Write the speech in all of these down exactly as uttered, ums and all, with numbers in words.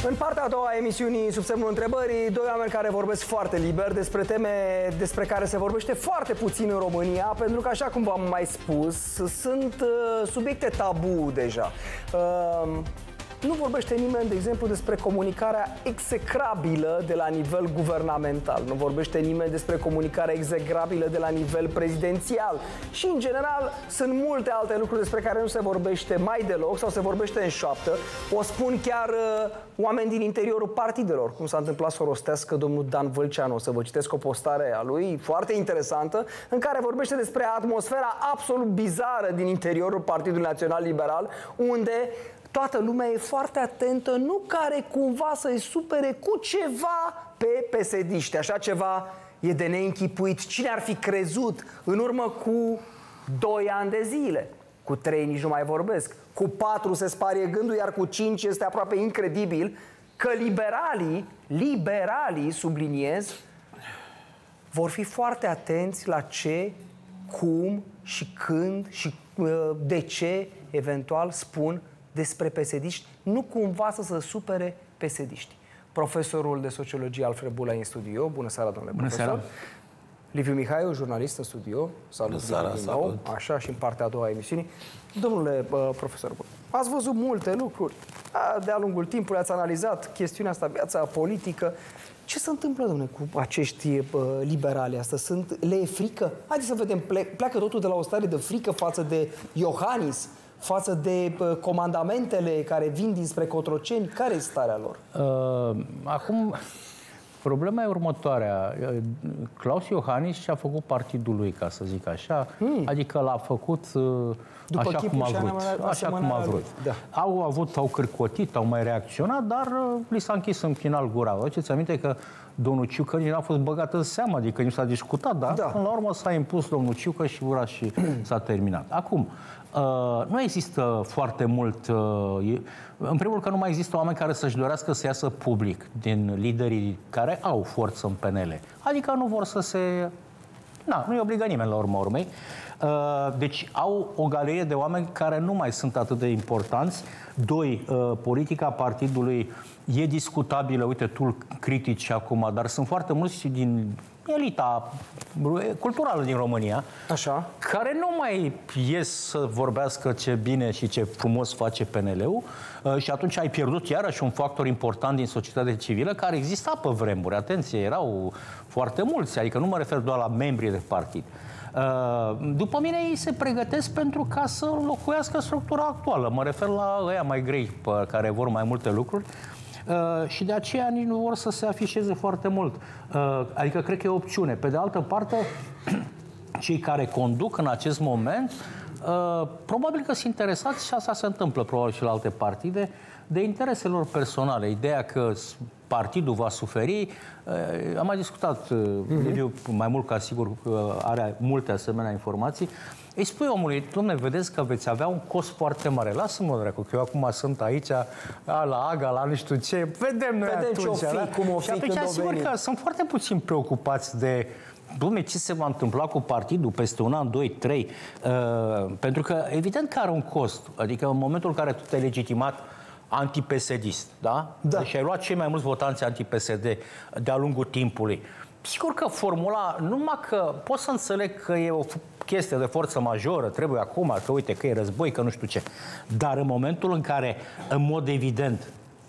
În partea a doua a emisiunii Sub semnul întrebării, doi oameni care vorbesc foarte liber despre teme despre care se vorbește foarte puțin în România, pentru că, așa cum v-am mai spus, sunt uh, subiecte tabu deja. Uh, Nu vorbește nimeni, de exemplu, despre comunicarea execrabilă de la nivel guvernamental. Nu vorbește nimeni despre comunicarea execrabilă de la nivel prezidențial. Și, în general, sunt multe alte lucruri despre care nu se vorbește mai deloc sau se vorbește în șoaptă. O spun chiar uh, oameni din interiorul partidelor, cum s-a întâmplat să o rostească domnul Dan Vâlceanu. O să vă citesc o postare a lui foarte interesantă, în care vorbește despre atmosfera absolut bizară din interiorul Partidului Național Liberal, unde toată lumea e foarte atentă, nu care cumva să-i supere cu ceva pe P S D-ști. Așa ceva e de neînchipuit. Cine ar fi crezut în urmă cu doi ani de zile? Cu trei nici nu mai vorbesc. Cu patru se sparie gândul, iar cu cinci este aproape incredibil că liberalii, liberalii, subliniez, vor fi foarte atenți la ce, cum și când și de ce eventual spun despre P S D-ști, nu cumva să se supere P S D-ști. Profesorul de sociologie Alfred Bula în studio. Bună seara, domnule Bună profesor. Seara. Liviu Mihaiu, jurnalist în studio. Salut. Bună seara, din salut. nou. Așa și în partea a doua a emisiunii. Domnule uh, profesor Bula, ați văzut multe lucruri. De-a lungul timpului ați analizat chestiunea asta, viața politică. Ce se întâmplă, domnule, cu acești uh, liberali asta? Sunt, le e frică? Haideți să vedem, ple pleacă totul de la o stare de frică față de Iohannis, față de uh, comandamentele care vin dinspre Cotroceni. Care e starea lor? Uh, acum, problema e următoarea. Claus Iohannis și-a făcut partidul lui, ca să zic așa, hmm. adică l-a făcut uh, așa cum a vrut. Așa cum a vrut. Da. Au avut, au cârcotit, au mai reacționat, dar uh, li s-a închis în final gura. Aduceți aminte că domnul Ciucă nici n-a fost băgat în seamă, adică nu s-a discutat, dar da. Până la urmă s-a impus domnul Ciucă și ura și s-a terminat. Acum, Uh, nu există foarte mult... Uh, în primul rând că nu mai există oameni care să-și dorească să iasă public din liderii care au forță în P N L. Adică nu vor să se... Na, nu-i obligă nimeni la urma urmei. Uh, deci au o galerie de oameni care nu mai sunt atât de importanți. Doi, uh, politica partidului e discutabilă, uite, tu critici acum, dar sunt foarte mulți din elita culturală din România, așa, care nu mai ies să vorbească ce bine și ce frumos face P N L-ul uh, și atunci ai pierdut iarăși un factor important din societatea civilă care exista pe vremuri. Atenție, erau foarte mulți, adică nu mă refer doar la membrii de partid. Uh, după mine ei se pregătesc pentru ca să înlocuiască structura actuală. Mă refer la ăia mai grei, pe care vor mai multe lucruri. Uh, și de aceea nici nu vor să se afișeze foarte mult. Uh, adică cred că e o opțiune. Pe de altă parte, cei care conduc în acest moment uh, probabil că sunt interesați, și asta se întâmplă probabil și la alte partide, de interesele lor personale. Ideea că partidul va suferi, uh, am mai discutat, uh, uh-huh. Liviu, mai mult ca sigur uh, are multe asemenea informații. Îi spui omului, dom'le, vedeți că veți avea un cost foarte mare. Lasă-mă, dracu, că eu acum sunt aici, la Aga, la nu știu ce. Vedem noi Vedem atunci. ce o fi, da? cum o fi, și atunci, când sigur că sunt foarte puțin preocupați de, dom'le, ce se va întâmpla cu partidul peste un an, doi, trei. Uh, pentru că, evident că are un cost. Adică, în momentul în care tu te-ai legitimat anti-P S D-ist, da? Da. Și ai luat cei mai mulți votanți anti-P S D de-a lungul timpului. Sigur că formula, numai că pot să înțeleg că e o chestie de forță majoră, trebuie acum, că uite, că e război, că nu știu ce. Dar în momentul în care, în mod evident,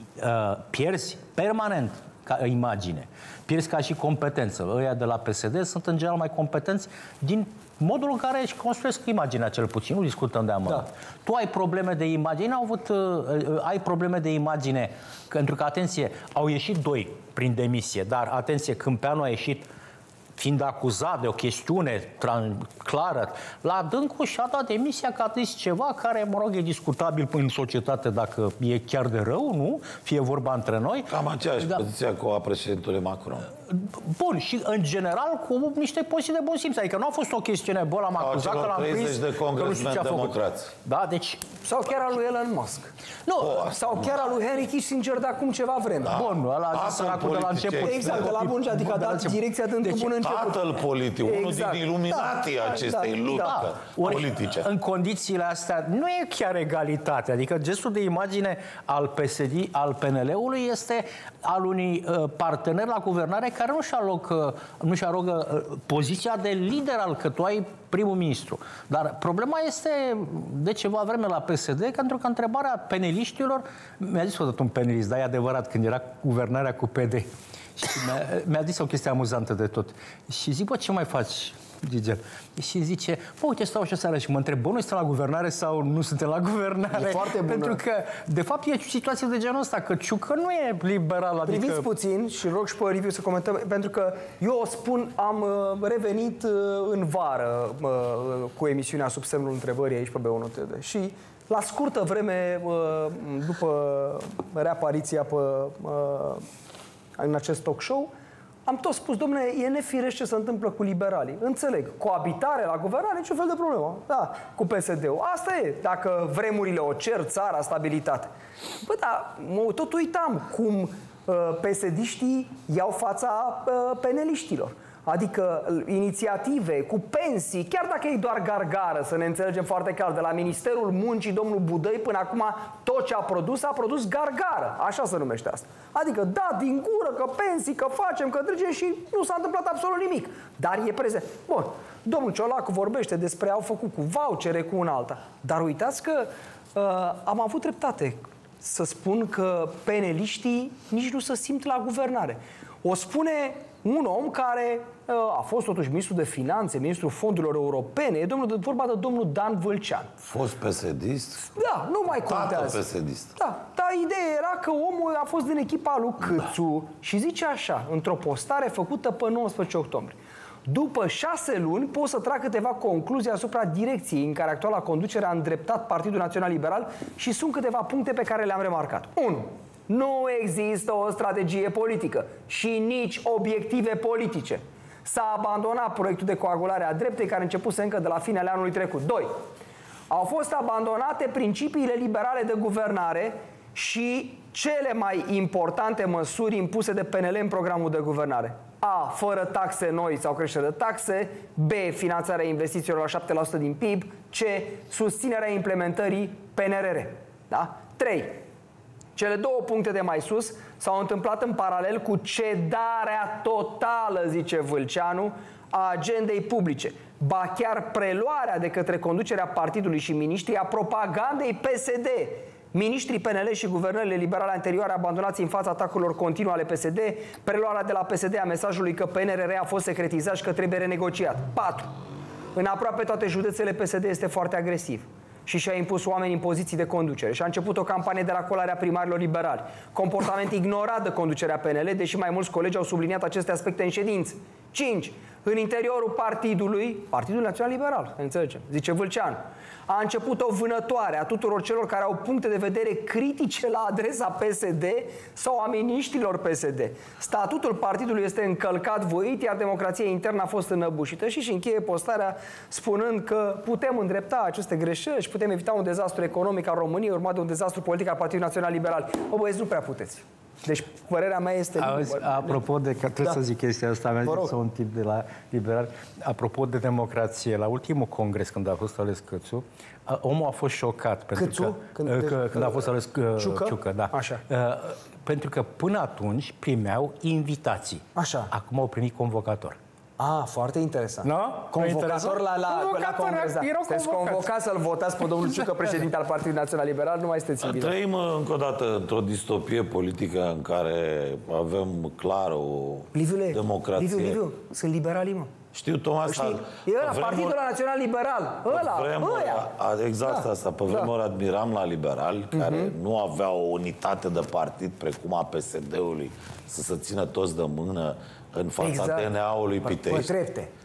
pierzi permanent ca imagine, pierzi ca și competență, ăia de la P S D sunt în general mai competenți din modul în care își construiesc imaginea, cel puțin, nu discutăm de amănunt. Da. Tu ai probleme de imagine, au avut, uh, ai probleme de imagine, pentru că, atenție, au ieșit doi prin demisie, dar, atenție, Câmpeanu a ieșit fiind acuzat de o chestiune clară, la dâncul și-a dat demisia că a zis ceva care, mă rog, e discutabil în societate dacă e chiar de rău, nu? Fie vorba între noi. Cam aceeași da. poziție cu a președintelui Macron. Bun, și în general cu niște poziții de bun simț. Adică nu a fost o chestiune, bă, l-am acuzat că l-am prins, de congresmeni democrați. Da, deci... Sau chiar al lui Elon Musk. Nu, o, sau chiar al lui Henry Kissinger de acum ceva vreme. Da. Bun, ăla a zis săracul de la început. Exact, de la bun, adică a dat direcția dând deci, bun tatăl politic, exact. Unul din iluminatii da, acestei da, lupte da. politice. În condițiile astea nu e chiar egalitate. Adică gestul de imagine al P S D, al P N L-ului este al unui uh, partener la guvernare care nu și arogă, nu și arogă uh, poziția de lider al că tu ai primul ministru. Dar problema este de ceva vreme la P S D, pentru că întrebarea peneliștilor, mi-a zis odată un penelist, dar e adevărat, când era guvernarea cu P D, și mi-a, mi-a zis o chestie amuzantă de tot. Și zic, bă, ce mai faci, Gigel? Și zice, bă, uite, stau și seara și mă întreb, bă, noi suntem la guvernare sau nu suntem la guvernare? E foarte bună. Pentru că, de fapt, e o situație de genul ăsta, că Ciucă nu e liberal. Adică... Priviți puțin și rog și pe review să comentăm, pentru că eu o spun, am revenit în vară cu emisiunea Sub semnul întrebării aici pe B unu T V și la scurtă vreme, după reapariția pe, în acest talk show, am tot spus, domnule, e nefirești ce se întâmplă cu liberalii. Înțeleg, coabitare la guvernare, niciun fel de problemă. Da, cu P S D-ul. Asta e, dacă vremurile o cer, țara, stabilitate. Bă, dar mă tot uitam cum uh, P S D-știi iau fața uh, peneliștilor. Adică inițiative cu pensii, chiar dacă e doar gargară, să ne înțelegem foarte clar, de la Ministerul Muncii, domnul Budăi, până acum tot ce a produs, a produs gargară. Așa se numește asta. Adică, da, din gură, că pensii, că facem, că trăgem și nu s-a întâmplat absolut nimic. Dar e prezent. Bun, domnul Ciolacu vorbește despre au făcut cu vouchere, cu un alta. Dar uitați că uh, am avut dreptate să spun că peneliștii nici nu se simt la guvernare. O spune un om care uh, a fost totuși ministru de finanțe, ministrul fondurilor europene, e domnul, vorba de domnul Dan Vâlcean. Fost P S D-ist? Da, nu mai contează. P S D-ist. Da, dar ideea era că omul a fost din echipa lui Câțu da. Și zice așa, într-o postare făcută pe nouăsprezece octombrie. După șase luni pot să trag câteva concluzii asupra direcției în care actuala conducere a îndreptat Partidul Național Liberal și sunt câteva puncte pe care le-am remarcat. unu. Nu există o strategie politică și nici obiective politice. S-a abandonat proiectul de coagulare a dreptei care începuse încă de la finele anului trecut. doi. Au fost abandonate principiile liberale de guvernare și cele mai importante măsuri impuse de P N L în programul de guvernare. A. Fără taxe noi sau creștere de taxe. B. Finanțarea investițiilor la șapte la sută din P I B. C. Susținerea implementării P N R R. Da? trei. Cele două puncte de mai sus s-au întâmplat în paralel cu cedarea totală, zice Vâlceanu, a agendei publice. Ba chiar preluarea de către conducerea partidului și miniștrii a propagandei P S D. Miniștrii P N L și guvernările liberale anterioare abandonați în fața atacurilor continue ale P S D, preluarea de la P S D a mesajului că P N R R a fost secretizat și că trebuie renegociat. patru. În aproape toate județele P S D este foarte agresiv și și-a impus oameni în poziții de conducere și a început o campanie de racolare a primarilor liberali. Comportament ignorat de conducerea P N L, deși mai mulți colegi au subliniat aceste aspecte în ședință. cinci. În interiorul partidului, Partidul Național Liberal, înțelegem, zice Vâlceanu, a început o vânătoare a tuturor celor care au puncte de vedere critice la adresa P S D sau a miniștrilor P S D. Statutul partidului este încălcat voit, iar democrația internă a fost înăbușită și și încheie postarea spunând că putem îndrepta aceste greșeli și putem evita un dezastru economic al României urmat de un dezastru politic al Partidului Național Liberal. Bă, băieți, nu prea puteți. Deci, părerea mea este... Auzi, apropo de, că trebuie da. să zic chestia asta, mi-a zis un tip de la liberal, apropo de democrație, la ultimul congres, când a fost ales Câțu, omul a fost șocat. Pentru Câțu? Că, când, că, când a fost ales Ciucă? Ciucă da. Așa. Pentru că până atunci primeau invitații. Așa. Acum au primit convocator. Ah, foarte interesant. No? Convocator la, la, convocator, la congres. Da. Sunteți convocați să-l votați pe domnul Ciucă, președinte al Partidului Național Liberal, nu mai sunteți în bine. Trăim încă o dată într-o distopie politică în care avem clar o Liviule, democrație. Liviu, Liviu, sunt liberalii, mă. Știu, Tomas. Știi? E ăla, vremuri, Partidul Național Liberal. Ăla, vremuri, ăia. Exact da. asta. Pe vremuri da. admiram la liberali, uh-huh. care nu aveau o unitate de partid precum a P S D-ului, să se țină toți de mână în fața exact. D N A-ului Pitești. Pe trepte.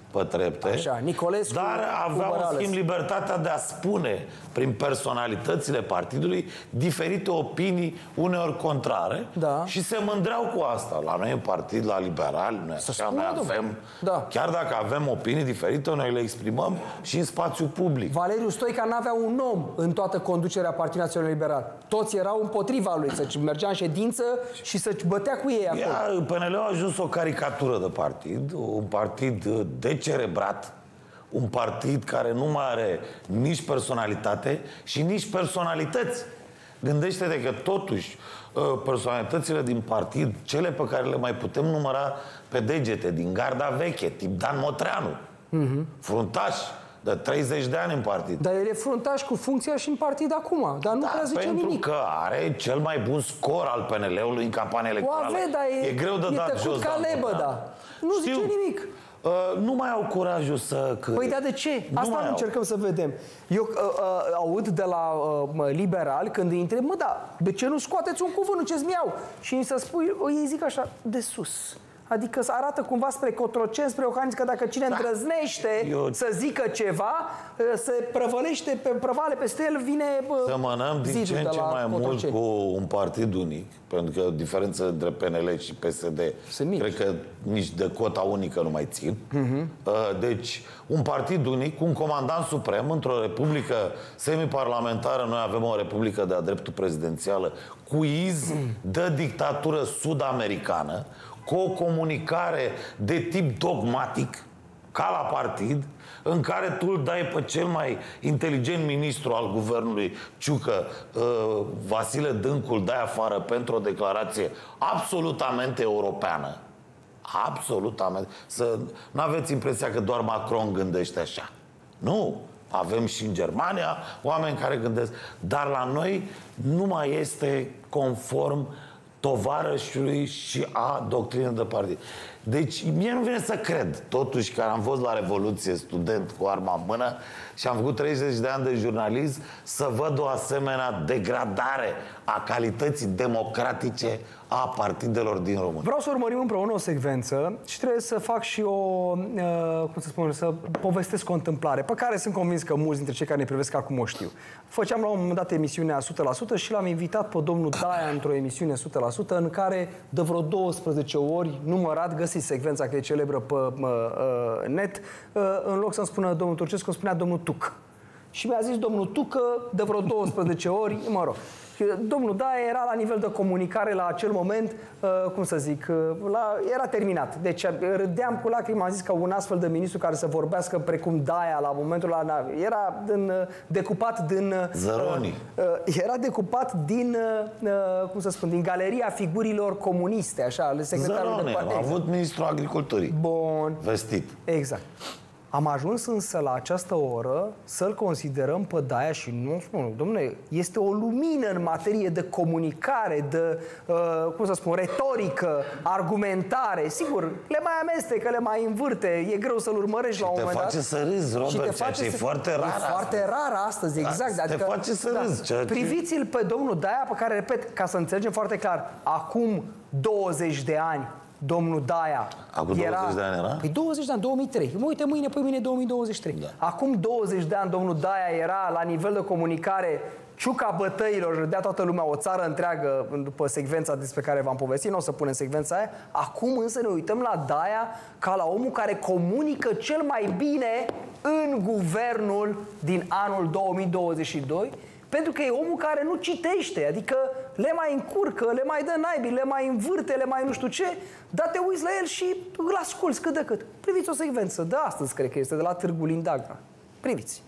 pe trepte. Așa, Nicolescu, dar avea, în schimb, libertatea de a spune, prin personalitățile partidului, diferite opinii, uneori contrare, da. și se mândreau cu asta. La noi, în partid, la liberali, noi, așa, noi avem, da. chiar dacă avem opinii diferite, noi le exprimăm și în spațiu public. Valeriu Stoica n-avea un om în toată conducerea Partidului Național Liberal. Toți erau împotriva lui, să mergea în ședință și să-și bătea cu ei acolo. P N L a ajuns o caricatură de partid, un partid decerebrat, un partid care nu mai are nici personalitate și nici personalități. Gândește-te că totuși personalitățile din partid, cele pe care le mai putem număra pe degete, din garda veche, tip Dan Motreanu, uh-huh. fruntaș de treizeci de ani în partid. Dar el e fruntaș cu funcția și în partid acum, dar nu da, prea zice pentru nimic. că are cel mai bun scor al P N L-ului în campania electorală. O ave, dar e, e greu de e dat jos. ca lebă, da. Nu Știu. zice nimic. Uh, nu mai au curajul să câte. Păi, dar de ce? Nu Asta încercăm să vedem. Eu uh, uh, aud de la uh, liberali când îi întreb, mă, da, de ce nu scoateți un cuvânt, ce-ți mi-au? Și îi să spui, ei zic așa, de sus. Adică să arată cumva spre Cotroceni, spre Iohannis, că dacă cine da. îndrăznește Eu... să zică ceva, se prăvălește pe prăvale peste el, vine Semănăm din ce în ce mai Cotroceni. Mult cu un partid unic, pentru că diferența între P N L și P S D, cred că nici de cota unică nu mai țin. Uh-huh. Deci, un partid unic, un comandant suprem, într-o republică semiparlamentară, noi avem o republică de-a dreptul prezidențială, cu iz de dictatură sud-americană, cu o comunicare de tip dogmatic, ca la partid, în care tu îl dai pe cel mai inteligent ministru al guvernului, Ciucă, uh, Vasile Dâncu, îl dai afară pentru o declarație absolutamente europeană. Absolutamente. Să nu aveți impresia că doar Macron gândește așa. Nu. Avem și în Germania oameni care gândesc. Dar la noi nu mai este conform tovarășului și a doctrinei de partid. Deci, mie nu vine să cred, totuși, că am fost la Revoluție student cu arma în mână și am făcut treizeci de ani de jurnalism, să văd o asemenea degradare a calității democratice a partidelor din România. Vreau să urmărim împreună o secvență și trebuie să fac și o, uh, cum să spun, să povestesc o întâmplare pe care sunt convins că mulți dintre cei care ne privesc acum o știu. Făceam la un moment dat emisiunea o sută la sută și l-am invitat pe domnul Daia într-o emisiune o sută la sută în care de vreo douăsprezece ori, numărat, găsiți secvența că e celebră pe uh, net, uh, în loc să-mi spună domnul Turcescu, îmi spunea domnul Tuc. Și mi-a zis domnul Tucă de vreo douăsprezece ori, mă rog. Domnul Daia era la nivel de comunicare la acel moment, uh, cum să zic, uh, la, era terminat. Deci râdeam cu lacrimi, am zis că un astfel de ministru care să vorbească precum Daia la momentul ăla, era din, decupat din... Zăroni. Uh, uh, era decupat din, uh, cum să spun, din galeria figurilor comuniste, așa, secretarul Zăroni, de partid. a avut ministrul agriculturii. Bun. Vestit. Exact. Am ajuns însă la această oră să-l considerăm pe Daia și nu spun, dom'le, este o lumină în materie de comunicare, de, uh, cum să spun, retorică, argumentare. Sigur, le mai amestecă, le mai învârte, e greu să-l urmărești la un moment dat. Și te face să râzi, Robert, ceea ce e foarte rar astăzi. E foarte rar astăzi, exact. Da, adică, te face să da, râzi. Ceea ce... Priviți-l pe domnul Daia, pe care, repet, ca să înțelegem foarte clar, acum douăzeci de ani, domnul Daia Acum era... douăzeci de ani era? Păi douăzeci de ani, două mii trei. Mă uite mâine, păi mâine două mii douăzeci și trei. Da. Acum douăzeci de ani domnul Daia era la nivel de comunicare ciuca bătăilor, râdea toată lumea, o țară întreagă după secvența despre care v-am povestit, nu o să punem secvența aia. Acum însă ne uităm la Daia ca la omul care comunică cel mai bine în guvernul din anul două mii douăzeci și doi, pentru că e omul care nu citește, adică le mai încurcă, le mai dă naibii, le mai învârte, le mai nu știu ce, dar te uiți la el și îl asculți cât de cât. Priviți o secvență de astăzi, cred că este, de la Târgu Lindagra. Priviți.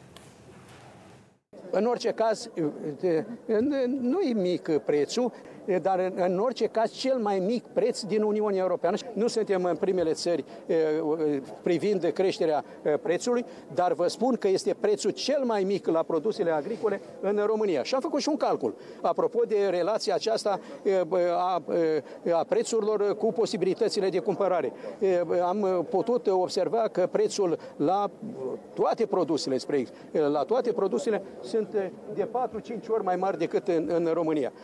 În orice caz, nu e mic prețul, dar în orice caz cel mai mic preț din Uniunea Europeană. Nu suntem în primele țări privind creșterea prețului, dar vă spun că este prețul cel mai mic la produsele agricole în România. Și am făcut și un calcul apropo de relația aceasta a, a prețurilor cu posibilitățile de cumpărare. Am putut observa că prețul la toate produsele, spre la toate produsele sunt de patru-cinci ori mai mari decât în, în România.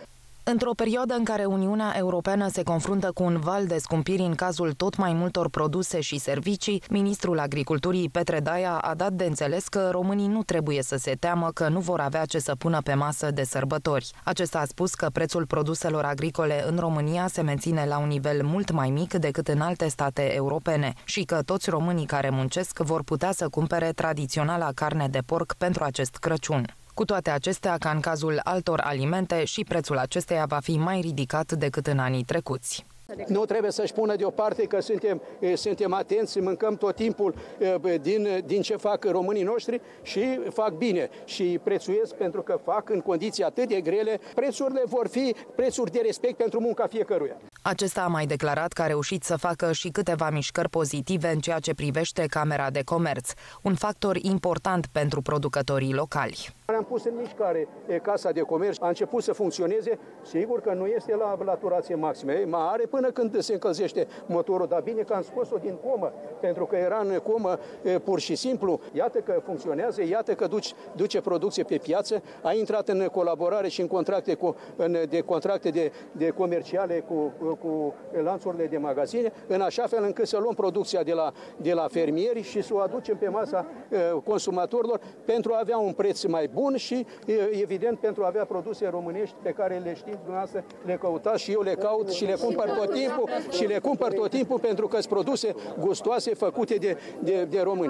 Într-o perioadă în care Uniunea Europeană se confruntă cu un val de scumpiri în cazul tot mai multor produse și servicii, ministrul Agriculturii Petre Daia a dat de înțeles că românii nu trebuie să se teamă că nu vor avea ce să pună pe masă de sărbători. Acesta a spus că prețul produselor agricole în România se menține la un nivel mult mai mic decât în alte state europene și că toți românii care muncesc vor putea să cumpere tradiționala carne de porc pentru acest Crăciun. Cu toate acestea, ca în cazul altor alimente, și prețul acesteia va fi mai ridicat decât în anii trecuți. Nu trebuie să-și pună deoparte că suntem, suntem atenți, mâncăm tot timpul din, din ce fac românii noștri și fac bine și prețuiesc pentru că fac în condiții atât de grele. Prețurile vor fi prețuri de respect pentru munca fiecăruia. Acesta a mai declarat că a reușit să facă și câteva mișcări pozitive în ceea ce privește Camera de Comerț, un factor important pentru producătorii locali. Am pus în mișcare Casa de Comerț, a început să funcționeze, sigur că nu este la, la turație maximă, e mai are până când se încălzește motorul, dar bine că am scos-o din comă, pentru că era în comă pur și simplu. Iată că funcționează, iată că duci, duce producție pe piață, a intrat în colaborare și în contracte, cu, în, de, contracte de, de comerciale cu, cu lanțurile de magazine, în așa fel încât să luăm producția de la, de la fermieri și să o aducem pe masa consumatorilor pentru a avea un preț mai bun și, evident, pentru a avea produse românești pe care le știți dumneavoastră, le căutați și eu le caut și le cumpăr tot timpul și le cumpăr tot timpul pentru că sunt produse gustoase făcute de, de, de români.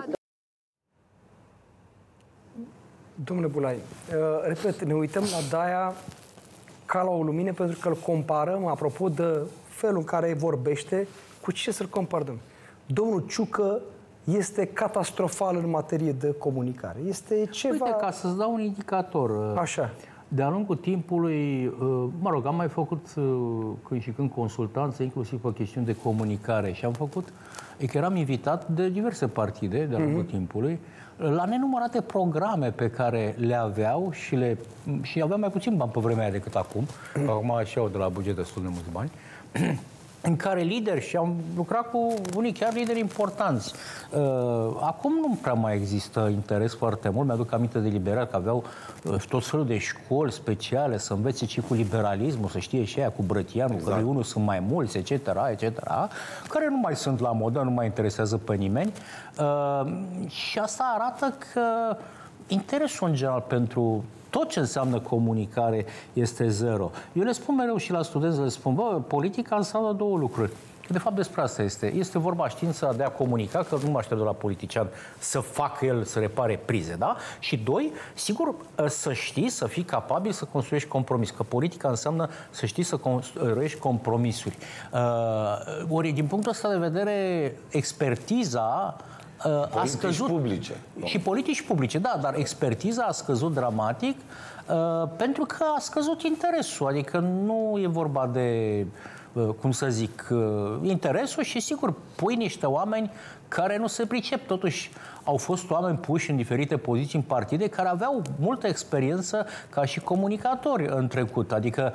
Domnule Bulai, repet, ne uităm la Daia ca la o lumină pentru că îl comparăm, apropo de felul în care vorbește, cu ce să-l comparăm? Domnul Ciucă este catastrofal în materie de comunicare. Este ceva... Uite, ca să-ți dau un indicator. Așa. De-a lungul timpului, mă rog, am mai făcut când și când consultanță, inclusiv pe chestiuni de comunicare și am făcut, e că eram invitat de diverse partide de-a lungul mm-hmm. timpului, la nenumărate programe pe care le aveau și, le, și aveau mai puțin bani pe vremea aia decât acum, mm-hmm. acum și au de la buget destul de mulți bani, în care lideri, și am lucrat cu unii chiar lideri importanți. Acum nu prea mai există interes foarte mult. Mi-aduc aminte de liberali că aveau tot felul de școli speciale să învețe și cu liberalismul, să știe și aia cu Brătianu, exact. Că de unul sunt mai mulți, et cetera, et cetera, care nu mai sunt la modă, nu mai interesează pe nimeni. Și asta arată că interesul în general pentru tot ce înseamnă comunicare este zero. Eu le spun mereu și la studenți, le spun, bă, politica înseamnă două lucruri. De fapt, despre asta este. Este vorba știința de a comunica, că nu mă aștept de la politician să facă el, să repare prize, da? Și doi, sigur, să știi, să fii capabil să construiești compromis. Că politica înseamnă să știi să construiești compromisuri. Uh, ori, din punctul ăsta de vedere, expertiza Politici a scăzut. publice. Și politici publice, da, dar expertiza a scăzut dramatic uh, pentru că a scăzut interesul. Adică nu e vorba de, uh, cum să zic, uh, interesul și, sigur, pui niște oameni care nu se pricep. Totuși, au fost oameni puși în diferite poziții în partide care aveau multă experiență ca și comunicatori în trecut. Adică,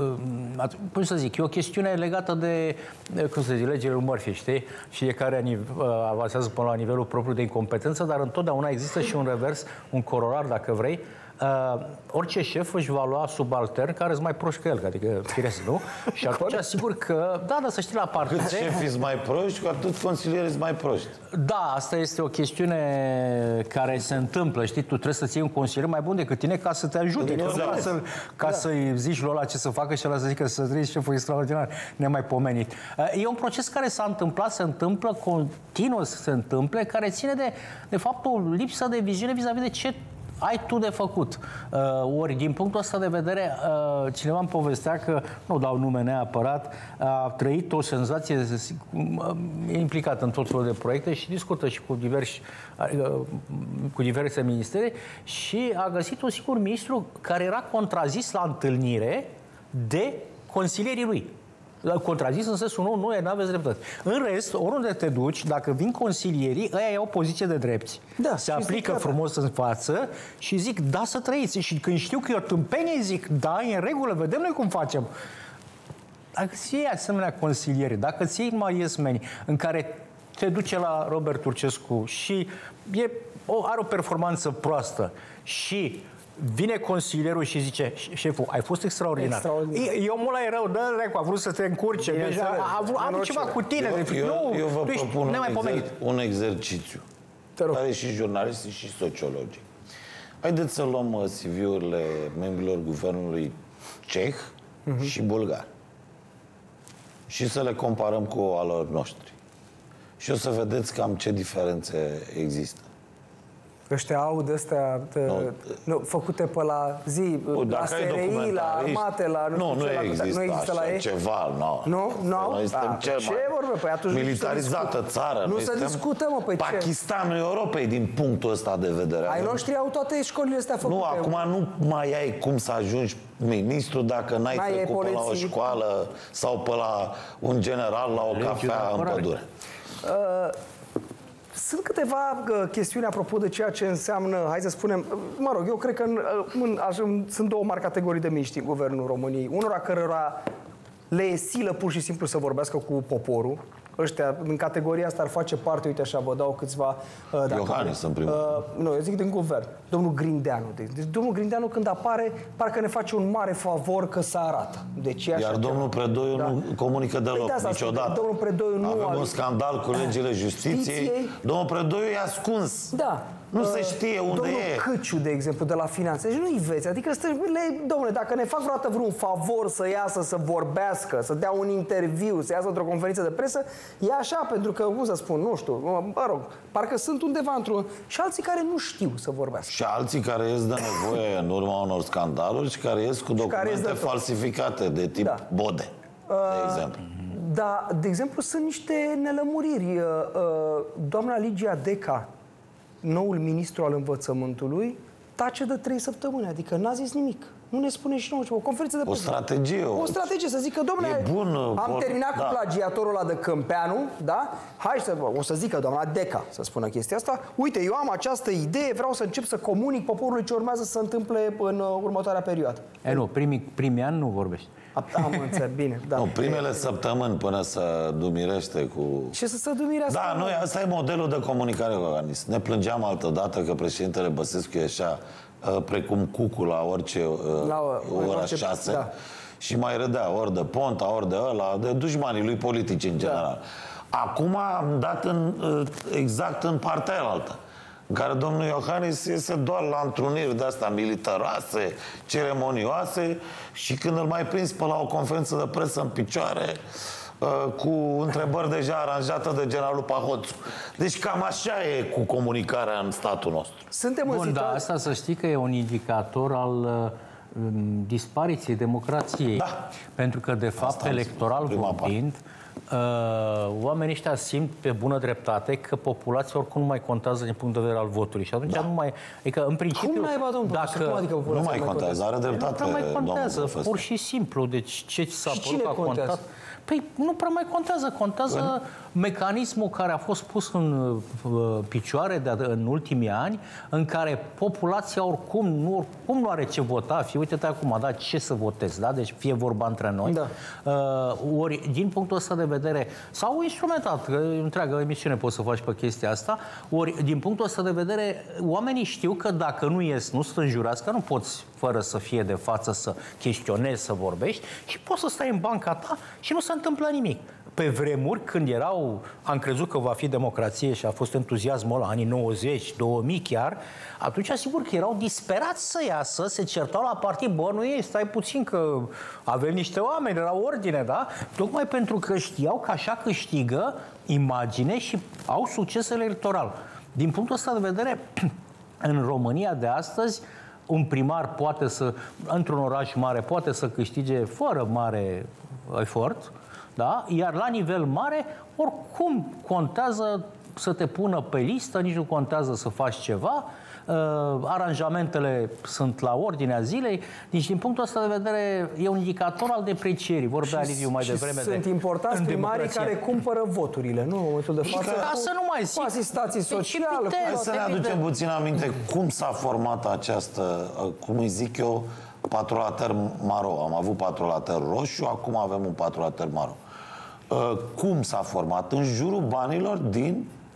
uh, cum să zic, e o chestiune legată de, cum să zic, legile lui Murphy, știi? Fiecare uh, avansează până la nivelul propriu de incompetență, dar întotdeauna există și un revers, un corolar, dacă vrei. Uh, orice șef își va lua subaltern care sunt mai proști că el, adică firesc, nu? Și atunci, sigur că, da, dar să știi la partide... Cât șefii sunt mai proști, cu atât consilierii sunt mai proști. Da, asta este o chestiune care se întâmplă, știi? Tu trebuie să-ți iei un consilier mai bun decât tine ca să te ajute, nu ca, să, ca da. să-i zici lui ăla ce să facă și ăla să zică să trăiești șeful extraordinar, nemaipomenit. E un proces care s-a întâmplat, se întâmplă, continuă să se întâmple, care ține de, de fapt, o lipsă de viziune vis-a-vis de ce ai tu de făcut. Uh, ori, din punctul ăsta de vedere, uh, cineva îmi povestea că, nu dau nume neapărat, a trăit o senzație uh, implicată în tot felul de proiecte și discută și cu, diversi, uh, cu diverse ministere și a găsit un singur ministru care era contrazis la întâlnire de consilierii lui. Contrazis în sensul, nu, nu, nu aveți dreptate. În rest, oriunde te duci, dacă vin consilierii, ăia iau o poziție de drepți. Da, se aplică frumos în față și zic, da, să trăiți. Și când știu că e o tâmpenie, zic, da, e în regulă, vedem noi cum facem. Dacă ți iei asemenea consilieri, dacă ți iei mai iesmeni în care te duce la Robert Turcescu și e, o, are o performanță proastă și Vine consilierul și zice, șeful, ai fost extraordinar. extraordinar. Eu mult la rău, dă recu, a vrut să te încurce. Deci a, a, a avut ceva cu tine. Eu, de eu, nu, eu vă tu propun un, exer un exercițiu. Care și jurnaliștii și sociologii. Haideți să luăm C V-urile membrilor guvernului ceh uh-huh. și bulgar. Și să le comparăm cu ale noștri. Și o să vedeți cam ce diferențe există. Ăștia aud astea nu, nu, făcute pe la zi, la S R I, la armate, la... Nu, nu, ce, există, nu există așa la ei? ceva, nu. Nu? Nu? Noi suntem A, cel ce mai vorbe? Păi atunci militarizată țară. Nu să discutăm, mă, pe ce? Pakistanul Europei din punctul ăsta de vedere. Ai noștri au toate școlile astea făcute. Nu, acum nu mai ai cum să ajungi ministru dacă n-ai trecut pe la o școală sau pe la un general la o cafea în pădure. Uh, Sunt câteva uh, chestiuni apropo de ceea ce înseamnă, hai să spunem, uh, mă rog, eu cred că în, în, în, sunt două mari categorii de miniștri în guvernul României. Unora cărora le e silă pur și simplu să vorbească cu poporul. Ăștia, în categoria asta ar face parte, uite așa, vă dau câțiva... Uh, Iohannis, în primul uh, Nu, eu zic din guvern. Domnul Grindeanu. Deci domnul Grindeanu când apare, parcă ne face un mare favor că se arată. Deci, Iar așa domnul Predoiu da. nu comunică deloc, păi de niciodată. Domnul Predoiu nu Avem a... un scandal cu legile justiției. justiției. Domnul Predoiu e ascuns. Da. Nu uh, se știe unde domnul e. Câciu, de exemplu, de la Finanțe. Deci nu-i vezi. Adică, le, domnule, dacă ne fac vreodată vreun favor să iasă, să vorbească, să dea un interviu, să iasă într-o conferință de presă, e așa, pentru că, cum să spun, nu știu, mă rog, parcă sunt undeva într-un... Și alții care nu știu să vorbească. Și alții care ies de nevoie în urma unor scandaluri și care ies cu documente falsificate de tip da. Bode, de uh, exemplu. Da, de exemplu, sunt niște nelămuriri. Doamna Ligia Deca, noul ministru al învățământului, tace de trei săptămâni, adică n-a zis nimic. Nu ne spune și nouă ceva. O conferință de presă. O strategie. O, o strategie, să zică, domnule, am por... terminat da. cu plagiatorul ăla de Câmpeanu, da? Hai să, o să zică doamna Deca să spună chestia asta. Uite, eu am această idee, vreau să încep să comunic poporului ce urmează să se întâmple în uh, următoarea perioadă. E, nu, primii, primii ani nu vorbești. Am înțeles, bine. Da. Nu, primele săptămâni până să dumirește cu... Ce să se dumirească? Da, noi, asta e modelul de comunicare cu organism. Ne plângeam altădată că președintele Băsescu ieșea uh, precum cucul la orice uh, la o, ora șase da. și mai râdea ori de Ponta, ori de ăla, de dușmanii lui politici în general. Da. Acum am dat în, uh, exact în partea alaltă, în care domnul Iohannis iese doar la întruniri de-astea militaroase, ceremonioase și când îl mai prins pe la o conferință de presă în picioare cu întrebări deja aranjate de generalul Pahoțu. Deci cam așa e cu comunicarea în statul nostru. Suntem Bun, dar asta să știi că e un indicator al uh, dispariției democrației. Da. Pentru că, de fapt, asta electoral vorbind, Uh, oamenii ăștia simt pe bună dreptate că populația oricum nu mai contează din punct de vedere al votului. Și atunci da. nu mai... Adică, în principiu... Cum n-ai, domnul, dacă cum adică nu mai contează, are dreptate. Nu mai contează, pur și simplu. Deci ce ți s-a părut că a contat... Păi nu prea mai contează. Contează în... mecanismul care a fost pus în uh, picioare de, în ultimii ani, în care populația oricum nu, oricum nu are ce vota. Fie, uite-te acum, da, ce să votezi, da? Deci fie vorba între noi. Da. Uh, ori, din punctul ăsta de vedere, sau instrumentat, că întreagă emisiune poți să faci pe chestia asta, ori, din punctul ăsta de vedere, oamenii știu că dacă nu ies, nu să înjurați, că nu poți fără să fie de față, să chestionezi, să vorbești și poți să stai în banca ta și nu se întâmplă nimic. Pe vremuri, când erau, am crezut că va fi democrație și a fost entuziasmul ăla, anii nouăzeci, două mii chiar, atunci asigur că erau disperați să iasă, se certau la partid, bă, nu ei, stai puțin că avem niște oameni, era ordine, da? Tocmai pentru că știau că așa câștigă imagine și au succes electoral. Din punctul ăsta de vedere, în România de astăzi, un primar poate să, într-un oraș mare, poate să câștige fără mare efort, da? Iar la nivel mare, oricum contează să te pună pe listă, nici nu contează să faci ceva, uh, aranjamentele sunt la ordinea zilei, deci din punctul ăsta de vedere e un indicator al deprecierii. Vorbea Liviu mai devreme sunt de importanți primarii care cumpără voturile, nu? În momentul de față. Ca să nu mai zic. Cu asistații sociale. Hai să ne aducem puțin aminte cum s-a format această, cum îi zic eu, patrulater maro. Am avut patrulater roșu, acum avem un patrulater maro. Uh, cum s-a format? În jurul banilor din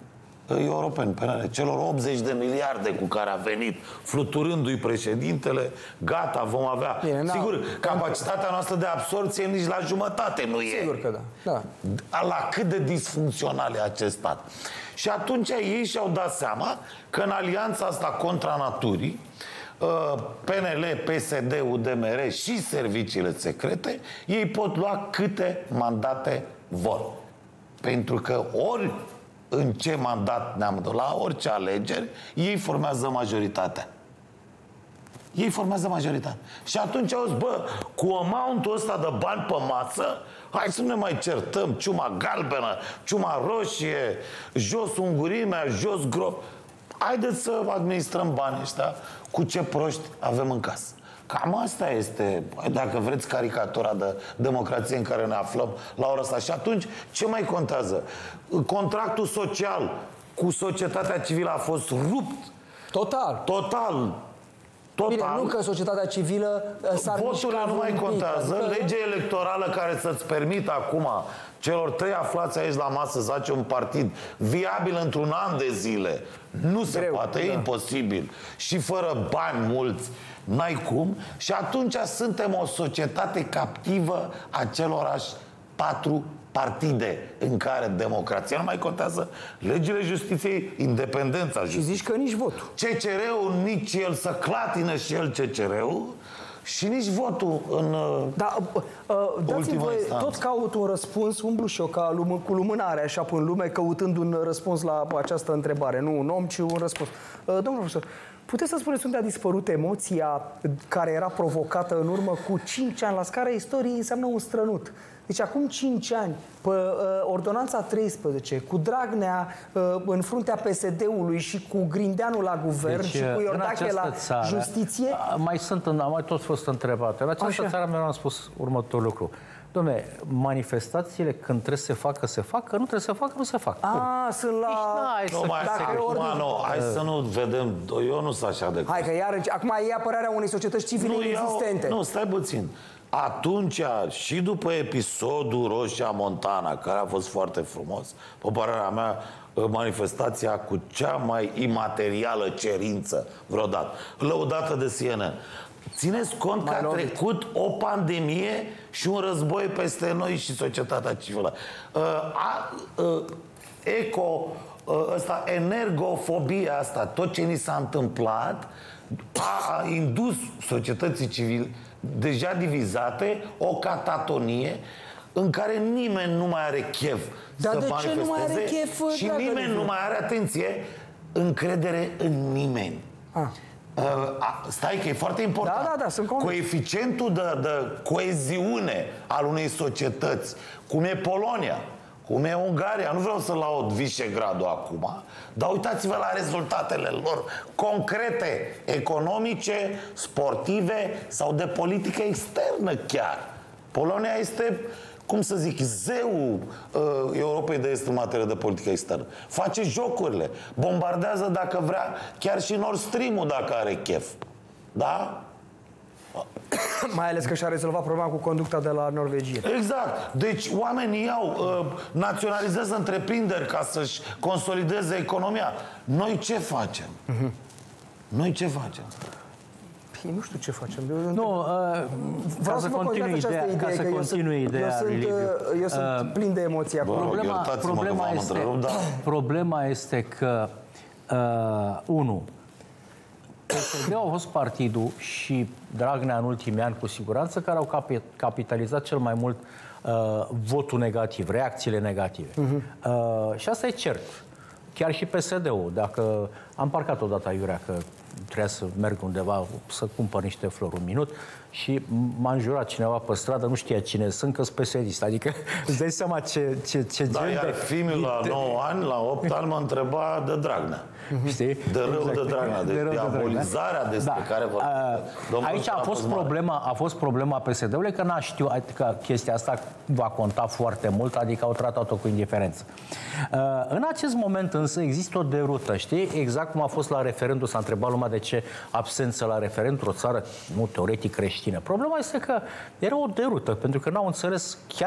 europeni, P N L, celor optzeci de miliarde cu care a venit, fluturându-i președintele, gata, vom avea. Bine, sigur, capacitatea noastră de absorție nici la jumătate nu e. Sigur că da. da. La cât de disfuncțional e acest stat. Și atunci ei și-au dat seama că în alianța asta contra naturii, P N L, P S D, U D M R și serviciile secrete, ei pot lua câte mandate vor. Pentru că ori în ce mandat ne-am dat, la orice alegeri, ei formează majoritatea. Ei formează majoritatea. Și atunci auzi, bă, cu amountul ăsta de bani pe masă, hai să nu ne mai certăm, ciuma galbenă, ciuma roșie, jos ungurimea, jos grob. Haideți să administrăm banii ăștia cu ce proști avem în casă. Cam asta este, dacă vreți, caricatura de democrație în care ne aflăm la ora asta. Și atunci, ce mai contează? Contractul social cu societatea civilă a fost rupt. Total. Total. Total. Bine, nu că societatea civilă s-ar voturile nu mai contează. Adică... Legea electorală care să-ți permită acum celor trei aflați aici la masă să face un partid viabil într-un an de zile. Nu se Greu, poate, da. E imposibil. Și fără bani mulți, n-ai cum. Și atunci suntem o societate captivă a celorași patru partide în care democrația nu mai contează, legile justiției, independența justiției. Și zici că nici votul. C C R-ul, nici el să clatină și el C C R-ul și nici votul în da, uh, dați-mi voi, tot caut un răspuns, umblu și eu ca lumă, cu lumânare așa până în lume, căutând un răspuns la această întrebare. Nu un om, ci un răspuns. Uh, domnul profesor, puteți să spuneți unde a dispărut emoția care era provocată în urmă cu cinci ani? La scara istoriei înseamnă un strănut. Deci acum cinci ani, pe uh, ordonanța treisprezece, cu Dragnea uh, în fruntea P S D-ului și cu Grindeanu la guvern deci, și cu Iordache la țară, justiție... Mai sunt, am mai tot fost întrebat. În această Așa. țară mi-au spus următorul lucru. Dom'le, manifestațiile când trebuie să se facă, se facă, nu trebuie să se facă, nu se fac. Ah, sunt la... Deci, nu, mai, acum, nu, hai să nu vedem, eu nu sunt așa de... Hai că iar, acum e apărarea unei societăți civile nu, inexistente. Nu, stai puțin. Atunci, și după episodul Roșia Montana, care a fost foarte frumos, pe părerea mea, manifestația cu cea mai imaterială cerință vreodată, lăudată de C N N. Țineți cont mai că a trecut o pandemie și un război peste noi și societatea civilă. Uh, a, uh, eco, uh, ăsta, energofobia asta, tot ce ni s-a întâmplat, a, a indus societății civile deja divizate o catatonie în care nimeni nu mai are chef Dar să de manifesteze ce nu mai are chef, și nimeni nu mai are, atenție, încredere în nimeni. Ah. Uh, a, stai că e foarte important. Da, da, da, sunt convins. Coeficientul de, de coeziune al unei societăți, cum e Polonia, cum e Ungaria, nu vreau să laud Visegrádul acum, dar uitați-vă la rezultatele lor concrete, economice, sportive sau de politică externă chiar. Polonia este, cum să zic, zeul uh, Europei de Est în materie de politică externă. Face jocurile, bombardează dacă vrea, chiar și Nord Stream-ul dacă are chef. Da? Mai ales că și-a rezolvat problema cu conducta de la Norvegia. Exact. Deci oamenii iau, uh, naționalizează întreprinderi ca să-și consolideze economia. Noi ce facem? Uh-huh. Noi ce facem? Păi, nu știu ce facem. Nu, uh, vreau să continui ideea, idee, ca să continui ideea, eu sunt, eu sunt uh, plin de emoții acum. Problema, problema, este, întreb, da. problema este că, uh, unu, P S D-ul a fost partidul și Dragnea în ultimii ani cu siguranță care au capitalizat cel mai mult uh, votul negativ, reacțiile negative. Uh-huh. Uh, și asta e cert. Chiar și P S D-ul, dacă am parcat odată aiurea că trebuia să merg undeva să cumpăr niște flori un minut și m-a înjurat cineva pe stradă, nu știa cine sunt, că-s P S D-ist. Adică îți dai seama ce, ce, ce da, gen iar de... fiul la nouă ani, la opt ani, mă întreba de Dragnea. Știi? De rău exact. de Dragnea, de, de diabolizarea despre da. care vă... Uh, aici a fost, problema, a fost problema P S D-ului că n-a știut că chestia asta va conta foarte mult, adică au tratat-o cu indiferență. Uh, în acest moment însă există o derută, știi? Exact cum a fost la referendum, s-a întrebat lumea de ce absență la referendum, o țară, nu teoretic creștină. Problema este că era o derută, pentru că n-au înțeles chiar